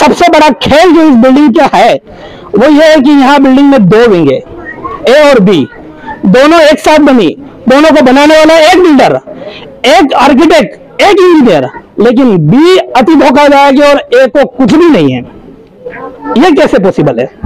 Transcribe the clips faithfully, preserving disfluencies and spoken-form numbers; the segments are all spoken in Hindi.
सबसे बड़ा खेल जो इस बिल्डिंग का है वो ये है कि यहाँ बिल्डिंग में दो विंग है, ए और बी, दोनों एक साथ बनी, दोनों को बनाने वाला एक बिल्डर, एक आर्किटेक्ट, एक इंजीनियर, लेकिन बी अति धोखादायक है और ए को कुछ भी नहीं है। ये कैसे पॉसिबल है?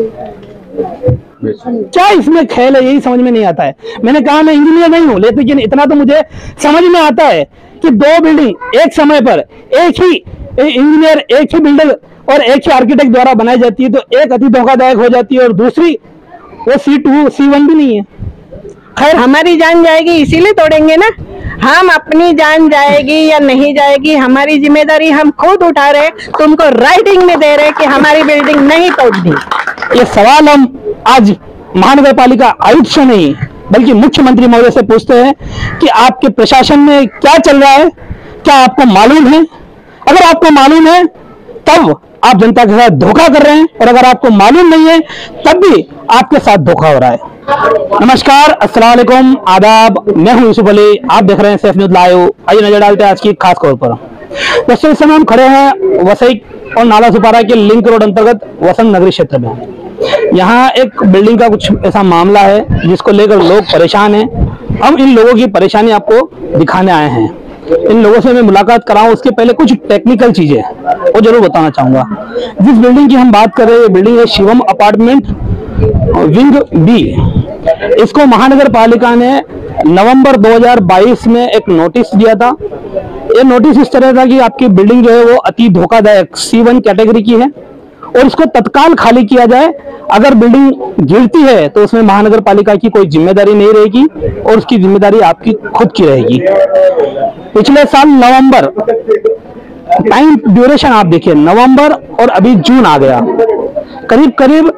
क्या इसमें खेल है, यही समझ में नहीं आता है। मैंने कहा मैं इंजीनियर नहीं हूं, लेकिन इतना तो मुझे समझ में आता है कि दो बिल्डिंग एक समय पर एक ही इंजीनियर, एक ही बिल्डर और एक ही आर्किटेक्ट द्वारा बनाई जाती है, तो एक अति धोखादायक हो जाती है और दूसरी वो सी टू सी वन भी नहीं है। खैर, हमारी जान जाएगी इसीलिए तोड़ेंगे ना। हम अपनी जान जाएगी या नहीं जाएगी हमारी जिम्मेदारी हम खुद उठा रहे, तुमको राइटिंग में दे रहे कि हमारी बिल्डिंग नहीं तोड़नी। ये सवाल हम आज महानगर पालिका आयुक्त से नहीं बल्कि मुख्यमंत्री महोदय से पूछते हैं कि आपके प्रशासन में क्या चल रहा है, क्या आपको मालूम है? अगर आपको मालूम है तब आप जनता के साथ धोखा कर रहे हैं, और अगर आपको मालूम नहीं है तब भी आपके साथ धोखा हो रहा है। नमस्कार, अस्सलाम वालेकुम, आदाब, मैं हूं यूसुफ अली, आप देख रहे हैं सेफ न्यूज लाइव। आइए नजर डालते हैं आज की खास खबर पर। दोस्तों, इस समय हम खड़े हैं वसई और नाला सुपारा के लिंक रोड अंतर्गत वसंत नगरी क्षेत्र में। यहाँ एक बिल्डिंग का कुछ ऐसा मामला है जिसको लेकर लोग परेशान हैं। हम इन लोगों की परेशानी आपको दिखाने आए हैं। इन लोगों से मैं मुलाकात कराऊं उसके पहले कुछ टेक्निकल चीजें वो जरूर बताना चाहूंगा। जिस बिल्डिंग की हम बात कर रहे हैं, ये बिल्डिंग है शिवम अपार्टमेंट विंग बी। इसको महानगर पालिका ने नवंबर दो हज़ार बाईस में एक नोटिस दिया था। ये नोटिस इस तरह था कि आपकी बिल्डिंग जो है वो अति धोखादायक सी वन कैटेगरी की है और इसको तत्काल खाली किया जाए। अगर बिल्डिंग गिरती है तो उसमें महानगर पालिका की कोई जिम्मेदारी नहीं रहेगी और उसकी जिम्मेदारी आपकी खुद की रहेगी। पिछले साल नवंबर, टाइम ड्यूरेशन आप देखिए, नवंबर और अभी जून आ गया, करीब करीब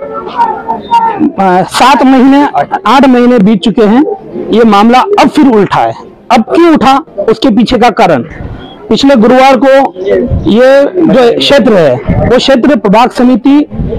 सात महीने आठ महीने बीत चुके हैं। ये मामला अब फिर उल्टा है। अब क्यों उठा, उसके पीछे का कारण, पिछले गुरुवार को ये जो क्षेत्र है वो क्षेत्र प्रभाग समिति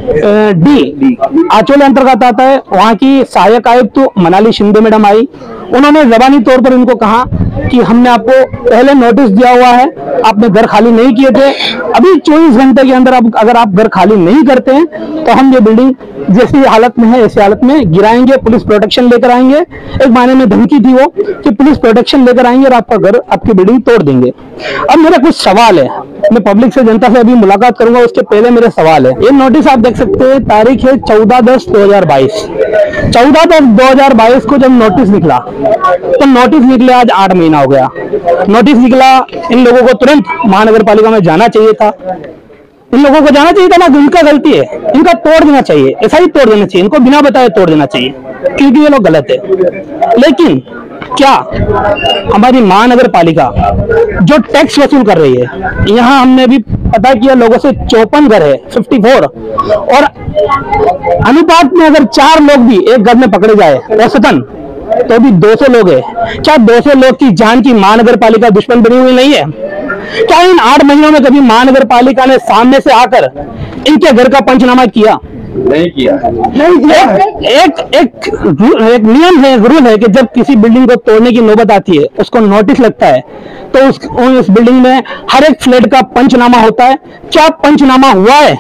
डी आचोल अंतर्गत आता है। वहाँ की सहायक आयुक्त तो मनाली शिंदे मैडम आई। उन्होंने जबानी तौर पर इनको कहा कि हमने आपको पहले नोटिस दिया हुआ है, आपने घर खाली नहीं किए थे, अभी चौबीस घंटे के अंदर आप अगर आप घर खाली नहीं करते हैं तो हम ये बिल्डिंग जैसी हालत में है ऐसी हालत में गिराएंगे, पुलिस प्रोटेक्शन लेकर आएंगे। एक मायने में धमकी थी वो कि पुलिस प्रोटेक्शन लेकर आएंगे और आपका घर, आपकी बिल्डिंग तोड़ देंगे। अब मेरा कुछ सवाल है, मैं पब्लिक से, जनता से अभी मुलाकात करूंगा, उसके पहले मेरे सवाल है। ये नोटिस आप देख सकते हैं, तारीख है चौदह दस दो हजार बाईस। चौदह दस दो हजार बाईस को जब नोटिस निकला तो नोटिस निकले आज आठ महीना हो गया। नोटिस निकला, इन लोगों को तुरंत महानगर पालिका में जाना चाहिए था। इन लोगों को जाना चाहिए था ना, इनका गलती है, इनका तोड़ देना चाहिए, ऐसा ही तोड़ देना चाहिए, इनको बिना बताए तोड़ देना चाहिए क्योंकि ये लोग गलत है। लेकिन क्या हमारी महानगर पालिका जो टैक्स वसूल कर रही है, यहाँ हमने भी पता किया लोगों से, चौपन घर है, चौवन, और अनुपात में अगर चार लोग भी एक घर में पकड़े जाए औसतन तो भी दो सौ लोग है। क्या दो सौ लोग की जान की महानगर पालिका दुश्मन बनी हुई नहीं है? क्या इन आठ महीनों में कभी महानगर पालिका ने सामने से आकर इनके घर का पंचनामा किया? नहीं किया नहीं किया। एक एक एक नियम है, रूल है कि जब किसी बिल्डिंग को तोड़ने की नौबत आती है, उसको नोटिस लगता है, तो उस उस बिल्डिंग में हर एक फ्लैट का पंचनामा होता है। क्या पंचनामा हुआ है?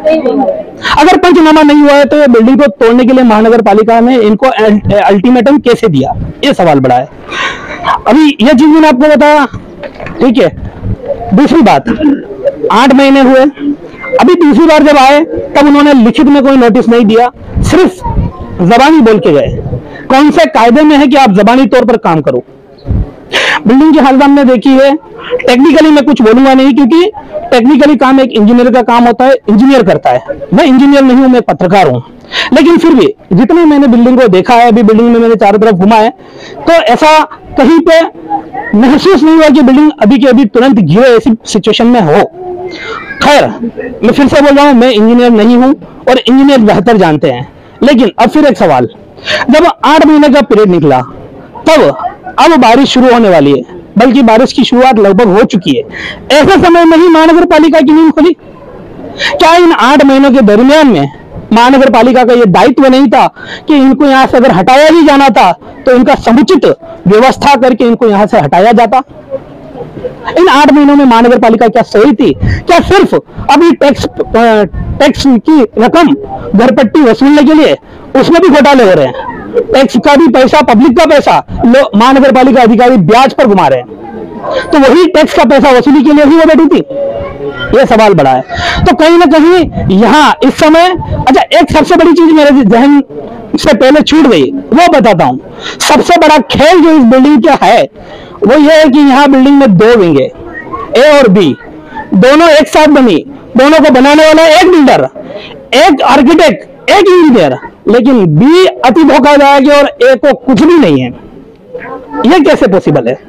अगर पंचनामा नहीं हुआ है तो ये बिल्डिंग को तोड़ने के लिए महानगर पालिका ने इनको अल्टीमेटम कैसे दिया? ये सवाल बड़ा है। अभी ये चीज मैंने आपको बताया, ठीक है। दूसरी बात, आठ महीने हुए, अभी दूसरी बार जब आए तब उन्होंने लिखित में कोई नोटिस नहीं दिया, सिर्फ जबानी बोल के गए। कौन से कायदे में है कि आप जबानी तौर पर काम करो? बिल्डिंग की हालत हमने देखी है। टेक्निकली मैं कुछ बोलूंगा नहीं क्योंकि टेक्निकली काम एक इंजीनियर का काम होता है, इंजीनियर करता है। मैं इंजीनियर नहीं हूं, मैं पत्रकार हूं, लेकिन फिर भी जितने मैंने बिल्डिंग को देखा है, अभी बिल्डिंग में मैंने चारों तरफ घुमा है, तो ऐसा कहीं पे महसूस नहीं हुआ कि बिल्डिंग अभी के अभी तुरंत गिरे, ऐसी सिचुएशन में हो। खैर, मैं फिर से बोल रहा हूं, मैं इंजीनियर नहीं हूं और इंजीनियर बेहतर जानते हैं। लेकिन अब फिर एक सवाल, जब आठ महीने का पीरियड निकला तब अब बारिश शुरू होने वाली है, बल्कि बारिश की शुरुआत लगभग हो चुकी है। ऐसे समय में ही महानगर पालिका की नींद खुली? क्या इन आठ महीनों के दरमियान में महानगर पालिका का यह दायित्व नहीं था कि इनको यहाँ से अगर हटाया ही जाना था तो इनका समुचित व्यवस्था करके इनको यहाँ से हटाया जाता? इन आठ महीनों में महानगर पालिका क्या सही थी? क्या सिर्फ अभी टैक्स टैक्स की रकम घरपट्टी वसूलने के लिए उसमें भी घोटाले हो रहे हैं? टैक्स का भी पैसा, पब्लिक का पैसा महानगर पालिका अधिकारी ब्याज पर घुमा रहे हैं, तो वही टैक्स का पैसा वसूली के लिए ही वो बैठी थी? ये सवाल बड़ा है। तो कहीं ना कहीं यहाँ इस समय, अच्छा एक सबसे बड़ी चीज मेरे जहन से पहले छूट गई, वो बताता हूँ। सबसे बड़ा खेल जो इस बिल्डिंग का है वो ये है कि यहाँ बिल्डिंग में दो विंग है, ए और बी, दोनों एक साथ बनी, दोनों को बनाने वाला एक बिल्डर, एक आर्किटेक्ट, एक इंजीनियर, लेकिन बी अति धोखादायक है और ए को कुछ भी नहीं है। ये कैसे पॉसिबल है?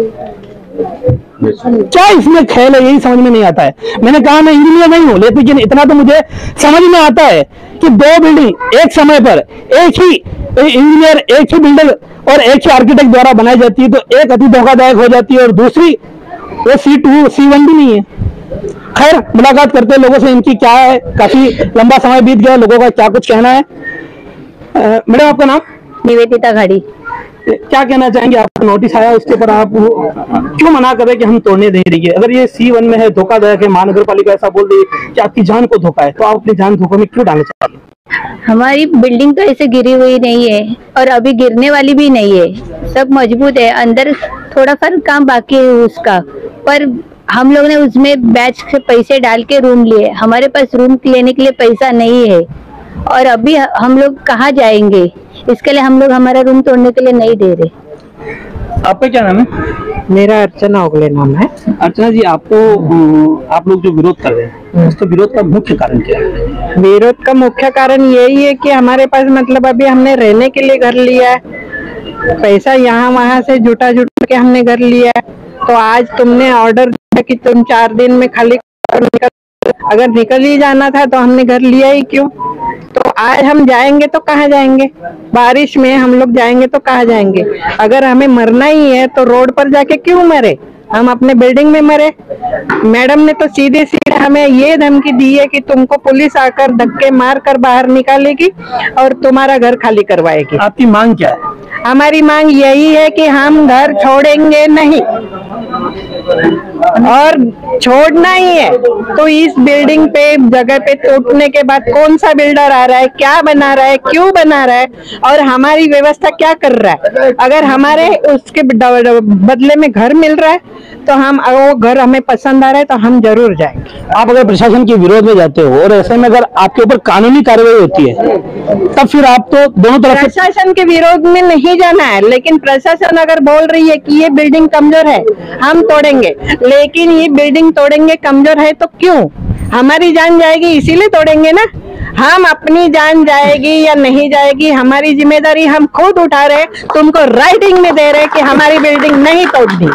क्या इसमें खेल है, यही समझ में नहीं आता है। मैंने कहा मैं इंजीनियर नहीं हूं, लेकिन इतना तो मुझे समझ में आता है कि दो बिल्डिंग एक समय पर एक ही इंजीनियर, एक ही बिल्डर और एक ही आर्किटेक्ट द्वारा बनाई जाती है, तो एक अति धोखादायक हो जाती है और दूसरी वो सी टू सी वन भी नहीं है। खैर, मुलाकात करते हैं लोगों से, इनकी क्या है, काफी लंबा समय बीत गया, लोगों का क्या कुछ कहना है। मैडम आपका नाम? निवेदिता घड़ी। क्या कहना चाहेंगे? आपको नोटिस आया, उसके ऊपर आप क्यों मना कर रहे कि हम तोड़ने नहीं देंगे? अगर ये सी वन में है, धोखादायक है, महानगर पालिका ऐसा बोल रही है कि आपकी जान को धोखा है, तो आप अपनी जान धोखे में क्यों डालना चाहते हैं? हमारी बिल्डिंग तो ऐसे गिरी हुई नहीं है और अभी गिरने वाली भी नहीं है, सब मजबूत है। अंदर थोड़ा सा काम बाकी है उसका, पर हम लोग ने उसमें बैच से पैसे डाल के रूम लिए, हमारे पास रूम लेने के लिए पैसा नहीं है और अभी हम लोग कहाँ जाएंगे? इसके लिए हम लोग हमारा रूम तोड़ने के लिए नहीं दे रहे। आपका क्या नाम है? मेरा अर्चना ओगले नाम है। अर्चना जी, आपको आप लोग जो विरोध कर रहे हैं, उसके विरोध का मुख्य कारण क्या है? विरोध का मुख्य कारण यही है कि हमारे पास मतलब अभी हमने रहने के लिए घर लिया है, पैसा यहाँ वहाँ से जुटा जुटा के हमने घर लिया है, तो आज तुमने ऑर्डर दिया कि तुम चार दिन में खाली निकल, अगर निकल ही जाना था तो हमने घर लिया ही क्यों? तो आज हम जाएंगे तो कहाँ जाएंगे? बारिश में हम लोग जाएंगे तो कहाँ जाएंगे? अगर हमें मरना ही है तो रोड पर जाके क्यों मरे? हम अपने बिल्डिंग में मरे। मैडम ने तो सीधे सीधे हमें ये धमकी दी है कि तुमको पुलिस आकर धक्के मार कर बाहर निकालेगी और तुम्हारा घर खाली करवाएगी। आपकी मांग क्या है? हमारी मांग यही है कि हम घर छोड़ेंगे नहीं, और छोड़ना ही है तो इस बिल्डिंग पे जगह पे टूटने के बाद कौन सा बिल्डर आ रहा है, क्या बना रहा है, क्यों बना रहा है और हमारी व्यवस्था क्या कर रहा है? अगर हमारे उसके बदले में घर मिल रहा है तो हम, वो घर हमें पसंद आ रहा है तो हम जरूर जाएंगे। आप अगर प्रशासन के विरोध में जाते हो और ऐसे में अगर आपके ऊपर कानूनी कार्रवाई होती है, तब फिर आप तो दोनों तरफ। प्रशासन के विरोध में नहीं जाना है, लेकिन प्रशासन अगर बोल रही है कि ये बिल्डिंग कमजोर है, हम तोड़ेंगे, लेकिन ये बिल्डिंग तोड़ेंगे कमजोर है तो क्यों? हमारी जान जाएगी इसीलिए तोड़ेंगे ना। हम अपनी जान जाएगी या नहीं जाएगी हमारी जिम्मेदारी हम खुद उठा रहे, तुमको राइटिंग में दे रहे कि हमारी बिल्डिंग नहीं तोड़नी।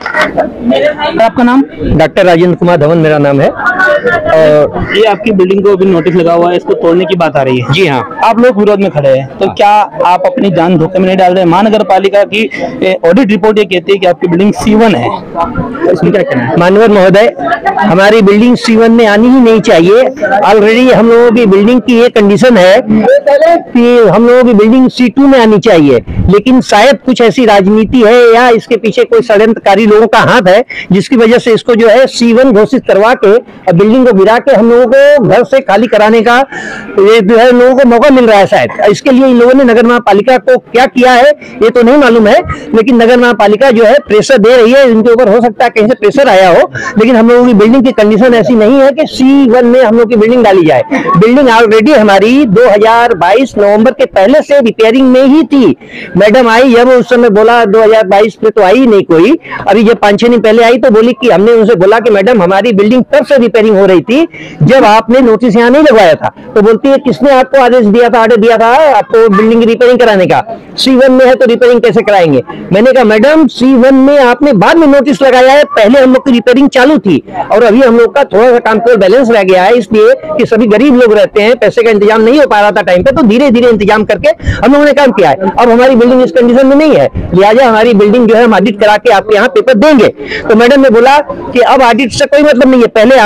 आपका नाम? डॉक्टर राजेंद्र कुमार धवन मेरा नाम है। और ये आपकी बिल्डिंग को भी नोटिस लगा हुआ है, इसको तोड़ने की बात आ रही है। जी हाँ। आप लोग विरोध में खड़े हैं, तो क्या आप अपनी जान धोखे में नहीं डाल रहे? महानगर पालिका की ऑडिट रिपोर्ट ये कहती है कि आपकी बिल्डिंग सी वन है, इसमें क्या कहना है? माननीय महोदय, हमारी बिल्डिंग सी वन में आनी ही नहीं चाहिए। ऑलरेडी हम लोगों की बिल्डिंग की ये कंडीशन है कि हम लोगों की बिल्डिंग सी टू में आनी चाहिए, लेकिन शायद कुछ ऐसी राजनीति है या इसके पीछे कोई षड्यंत्रकारी लोगों का हाथ है जिसकी वजह से इसको जो है सी वन घोषित करवा के बिल्डिंग को गिरा के हम लोगों को घर से खाली कराने का ये जो है लोगों को मौका मिल रहा है। शायद इसके लिए इन लोगों ने नगर महापालिका को क्या किया है ये तो नहीं मालूम है, लेकिन नगर महापालिका जो है प्रेशर दे रही है। इनके ऊपर हो सकता है कहीं से प्रेशर आया हो, लेकिन हम लोगों की बिल्डिंग की कंडीशन ऐसी नहीं है कि सी वन में हम लोग की बिल्डिंग डाली जाए। बिल्डिंग ऑलरेडी हमारी दो हजार बाईस नवंबर के पहले से रिपेयरिंग में ही थी। मैडम आई जब उस समय बोला दो हजार बाईस में तो आई नहीं कोई, अभी जब पांच छह दिन पहले आई तो बोली कि हमने उनसे बोला कि मैडम हमारी बिल्डिंग तब से रिपेयरिंग हो रही थी जब आपने नोटिस यहाँ नहीं लगवाया था। तो बोलती है किसने आपको आदेश दिया था, ऑर्डर दिया था आपको बिल्डिंग रिपेयरिंग कराने का? सी वन में है तो रिपेयरिंग कैसे कराएंगे? मैंने कहा मैडम सी वन में आपने बाद में नोटिस लगाया है, पहले हम लोग की रिपेयरिंग चालू थी और अभी हम लोग का थोड़ा सा काम पर बैलेंस रह गया है, इसलिए कि सभी गरीब लोग रहते हैं, पैसे का इंतजाम नहीं हो पा रहा था टाइम पे, तो धीरे धीरे इंतजाम करके हम लोगों ने काम किया है। अब हमारी बिल्डिंग इस कंडीशन में नहीं है, लिहाजा हमारी बिल्डिंग जो है हम ऑडिट करा के आपके यहाँ पेपर देंगे। तो मैडम ने बोला कि अब ऑडिट से कोई मतलब नहीं है, पहले ऑडिट करा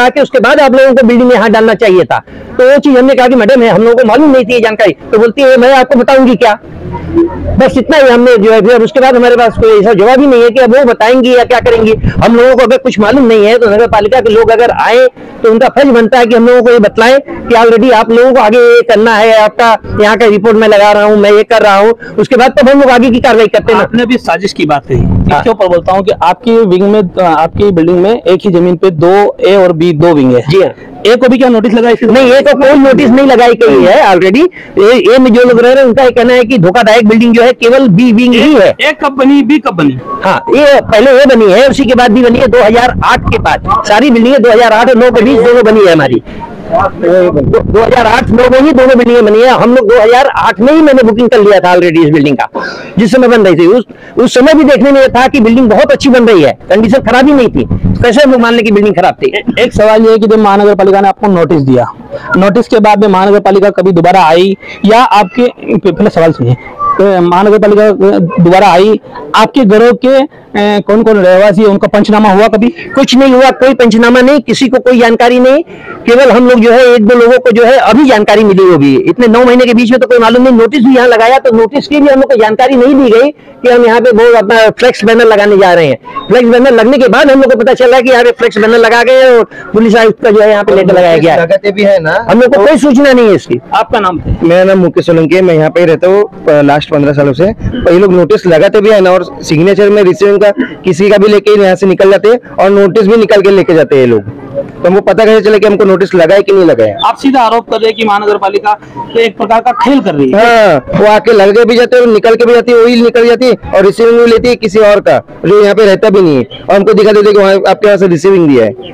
लगा के उसके बाद आप लोगों को बिल्डिंग में हाथ डालना चाहिए था। तो वो चीज हमने कहा कि मैडम हम लोगों को मालूम नहीं थी ये जानकारी। तो बोलती है मैं आपको बताऊंगी क्या, बस इतना ही हमने जो है। फिर उसके बाद हमारे पास कोई ऐसा जवाब ही नहीं है कि अब वो बताएंगी या क्या करेंगी। हम लोगों को अगर कुछ मालूम नहीं है तो नगर पालिका के लोग अगर आए तो उनका फर्ज बनता है कि हम लोगों को ये बतलाएं कि ऑलरेडी आप लोगों को आगे ये करना है, आपका यहाँ का रिपोर्ट मैं लगा रहा हूँ, मैं ये कर रहा हूँ, उसके बाद तब हम लोग आगे की कार्रवाई करते हैं। आपने भी साजिश की बात कही, इसके ऊपर बोलता हूँ कि आपकी विंग में, आपकी बिल्डिंग में एक ही जमीन पे दो ए और बी दो विंग है। जी हाँ। ए को भी क्या नोटिस लगाई? नहीं, ए को कोई नोटिस नहीं लगाई गई है ऑलरेडी। ए में जो लोग रह रहे हैं उनका ये कहना है कि धोखादायक बिल्डिंग जो है केवल बी विंग ही है। ए कब बनी, बी कब बनी? हाँ, ये पहले ए बनी है, उसी के बाद बी बनी है दो हज़ार आठ के बाद। सारी बिल्डिंगें दो हज़ार आठ और नौ के बीच दोनों बनी है हमारी। दो हज़ार आठ नौ में ही दोनों बिल्डिंगें बनी है। हम लोग दो हज़ार आठ में ही मैंने बुकिंग कर लिया था ऑलरेडी इस बिल्डिंग का, जिस समय बन रही थी। उस उस समय भी देखने में था कि बिल्डिंग बहुत अच्छी बन रही है, कंडीशन खराब ही नहीं थी। कैसे हम लोग मान लें कि बिल्डिंग खराब थी? एक सवाल ये है कि जब महानगर पालिका ने आपको नोटिस दिया, नोटिस के बाद में महानगर पालिका कभी दोबारा आई या आपके, पहले सवाल सुनिए, महानगर पालिका दोबारा आई, आपके घरों के कौन कौन रहवासी है उनका पंचनामा हुआ? कभी कुछ नहीं हुआ, कोई पंचनामा नहीं, किसी को कोई जानकारी नहीं। केवल हम लोग जो है एक दो लोगों को जो है अभी जानकारी मिली होगी, इतने नौ महीने के बीच में तो कोई मालूम नहीं। नोटिस भी यहाँ लगाया तो नोटिस की भी हम लोग को जानकारी नहीं दी गई कि हम यहाँ पे बहुत अपना फ्लेक्स बैनर लगाने जा रहे हैं। फ्लेक्स बैनर लगने के बाद हम लोग को पता चला कि यहाँ पे फ्लेक्स बैनर लगा गए और पुलिस आयुक्त का जो है यहाँ पे लेटर लगाया गया है। भी है ना, हम लोग को कोई सूचना नहीं है इसकी। आपका नाम? मेरा नाम मुकेश सोलंकी है, मैं यहाँ पे रहता हूँ लास्ट पंद्रह सालों से। ये लोग नोटिस लगाते भी है ना, और सिग्नेचर में रिसीविंग का किसी का भी लेके यहाँ से निकल जाते हैं और नोटिस भी निकल के लेके जाते हैं ये लोग। तो हमको पता कैसे चले कि हमको नोटिस लगाए कि नहीं लगाए? आप सीधा आरोप कर रहे हैं कि महानगर पालिका एक प्रकार का खेल कर रही है। हाँ, वो आके लग के भी जाते हैं और निकल के भी जाती है, वही निकल जाती है और रिसीविंग भी लेती है किसी और का जो यहाँ पे रहता भी नहीं है, और हमको दिखा देते कि वहाँ आपके यहाँ से रिसीविंग दिया है।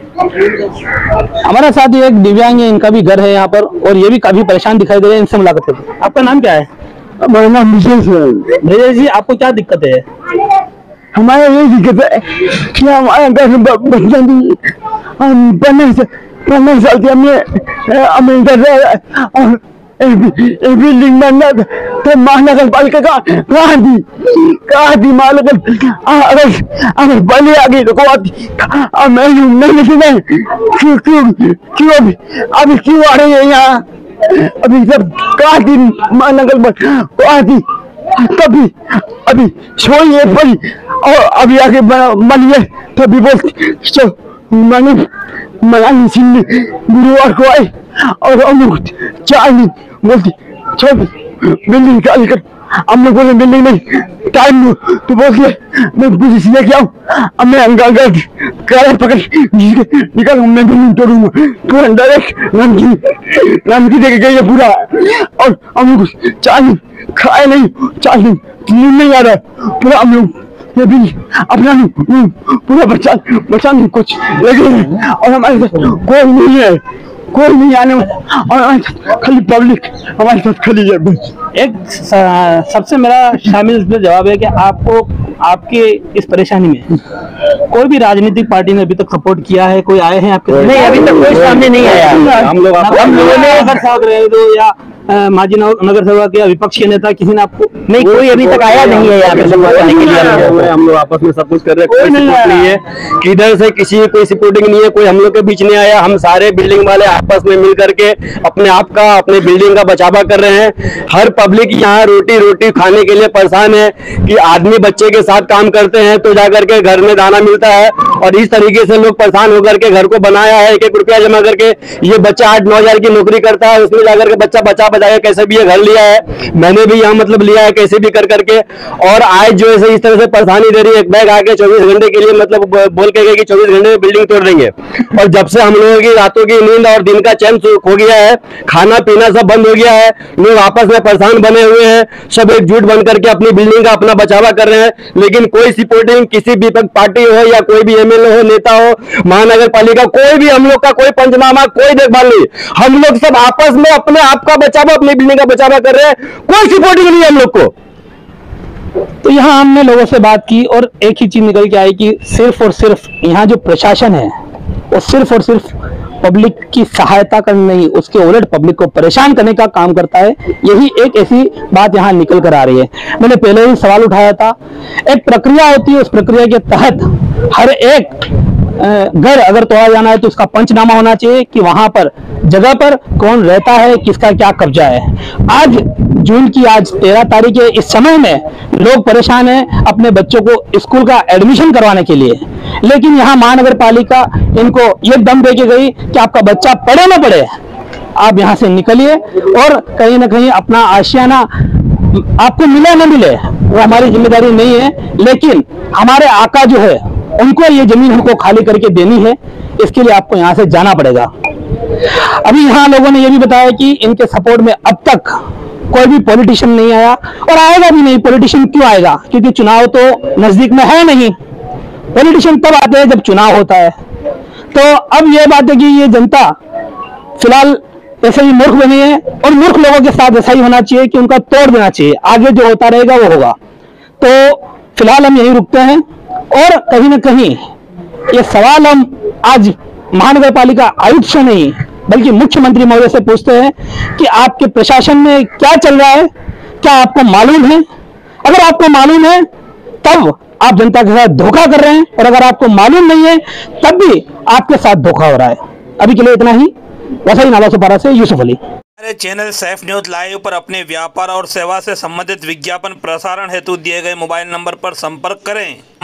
हमारा साथ एक दिव्यांग है, इनका भी घर है यहाँ पर और ये भी काफी परेशान दिखाई दे रहे हैं। इनसे मुलाकात करते हैं। आपका नाम क्या है? मेरा नाम विशेष है। विजय जी, आपको क्या दिक्कत है? हमारा ये दिक्कत है कि हमारा घर बच्चा भी हम पन्ने से पन्ने साल से हमने हमें इधर और एक बिल्डिंग बनना तो महानगर पालिका का कहाँ दी कहाँ दी महानगर अगर अगर बने आ गई तो अब मैं नहीं सुना क्यों क्यों क्यों अभी अभी क्यों आ रही है यहाँ? अभी सब कहाँ दी महानगर कहाँ दी? तभी अभी सोई पड़ी और अभी आगे बनिए तभी बोल मैंने मनाली सिंह गुरुवार को आए और हम लोग चार दिन बोलती चल बिल्डिंग खाली कर। हम लोग बोले बिल्डिंग नहीं टाइम तो बोलते मैं पुलिस लेके आऊँ, अब मैं अंगल कर पकड़ निकल मैं बिल्डिंग तोड़ूंगा पूरा डायरेक्ट नमकी नमकी देके गई है पूरा। और हम लोग चार दिन खाए नहीं, चार दिन नींद नहीं आ रहा पूरा। हम लोग ये भी अपना पूरा बच्चा बच्चा नहीं कुछ लगे और हमारे साथ कोई नहीं है, कोई नहीं आने और हमारे साथ खाली पब्लिक हमारे साथ खड़ी है बस। एक सबसे मेरा शामिल इसमें जवाब है कि आपको आपके इस परेशानी में कोई भी राजनीतिक पार्टी ने अभी तक सपोर्ट किया है? कोई आए हैं आपके? नहीं, अभी तक कोई सामने नहीं आया। हम लोग हम लोगों ने अगर साहब रहे तो या माजी नगर सेवक या विपक्ष के नेता किसी ने आपको? नहीं, कोई अभी तक आया नहीं है यहाँ पे सपोर्ट करने के लिए। हम लोग आपस में सब कुछ कर रहे हैं, कोई सपोर्ट नहीं है किधर से, किसी की कोई सपोर्टिंग नहीं है, कोई हम लोग के बीच नहीं आया। हम सारे बिल्डिंग वाले आपस में मिल करके अपने आप का अपने बिल्डिंग का बचावा कर रहे हैं। हर पब्लिक यहाँ रोटी रोटी खाने के लिए परेशान है कि आदमी बच्चे के साथ काम करते हैं तो जाकर के घर में दाना मिलता है, और इस तरीके से लोग परेशान होकर के घर को बनाया है। एक एक रुपया जमा करके ये बच्चा आठ नौ हजार की नौकरी करता है, उसमें जाकर के बच्चा बचा बचाया कैसे भी ये घर लिया है। मैंने भी यहाँ मतलब लिया है कैसे भी कर करके, और आज जो है इस तरह से परेशानी दे रही है। एक बैग आके चौबीस घंटे के लिए मतलब बोल के गए कि चौबीस घंटे में बिल्डिंग तोड़ रही है, और जब से हम लोगों की रातों की नींद और दिन का चैन खो गया है, खाना पीना सब बंद हो गया है, लोग आपस में परेशान बने हुए हैं, सब एकजुट बन करके अपनी बिल्डिंग का अपना बचावा कर रहे हैं। लेकिन कोई सपोर्टिंग किसी भी पार्टी हो या कोई भी एमएलए हो, नेता हो, महानगर पालिका, कोई भी हम लोग का कोई पंचनामा, कोई देखभाल नहीं। हम लोग सब आपस में अपने आप का बचावा, अपनी बिल्डिंग का बचावा कर रहे हैं, कोई सपोर्टिंग नहीं है हम लोग को। तो यहाँ हमने लोगों से बात की और एक ही चीज निकल के आई कि सिर्फ और सिर्फ यहाँ जो प्रशासन है वो सिर्फ और सिर्फ पब्लिक की सहायता करने नहीं, उसके उलट पब्लिक को परेशान करने का काम करता है। यही एक ऐसी बात यहाँ निकल कर आ रही है। मैंने पहले ही सवाल उठाया था, एक प्रक्रिया होती है, उस प्रक्रिया के तहत हर एक घर अगर तोड़ा जाना है तो उसका पंचनामा होना चाहिए कि वहां पर जगह पर कौन रहता है, किसका क्या कब्जा है। आज जून की आज तेरह तारीख है, इस समय में लोग परेशान हैं अपने बच्चों को स्कूल का एडमिशन करवाने के लिए, लेकिन यहाँ महानगर पालिका इनको ये दम दे के गई कि आपका बच्चा पढ़े ना पढ़े, आप यहाँ से निकलिए और कहीं ना कहीं अपना आशियाना आपको मिले ना मिले वो हमारी जिम्मेदारी नहीं है, लेकिन हमारे आका जो है उनको ये जमीन हमको खाली करके देनी है, इसके लिए आपको यहाँ से जाना पड़ेगा। अभी यहाँ लोगों ने ये भी बताया कि इनके सपोर्ट में अब तक कोई भी पॉलिटिशियन नहीं आया और आएगा भी नहीं। पॉलिटिशियन क्यों आएगा? क्योंकि चुनाव तो नजदीक में है नहीं। पॉलिटिशियन तब आते हैं जब चुनाव होता है। तो अब ये बात है कि ये जनता फिलहाल ऐसे ही मूर्ख बनी है और मूर्ख लोगों के साथ ऐसा ही होना चाहिए कि उनका तोड़ देना चाहिए, आगे जो होता रहेगा वो होगा। तो फिलहाल हम यही रुकते हैं और कहीं ना कहीं ये सवाल हम आज महानगर पालिका आयुक्त से नहीं बल्कि मुख्यमंत्री महोदय से पूछते हैं कि आपके प्रशासन में क्या चल रहा है, क्या आपको मालूम है? अगर आपको मालूम है तब आप जनता के साथ धोखा कर रहे हैं, और अगर आपको मालूम नहीं है तब भी आपके साथ धोखा हो रहा है। अभी के लिए इतना ही। वैसा नाला सुपारा से यूसुफ अली। हमारे चैनल सैफ न्यूज लाइव पर अपने व्यापार और सेवा से संबंधित विज्ञापन प्रसारण हेतु दिए गए मोबाइल नंबर पर संपर्क करें।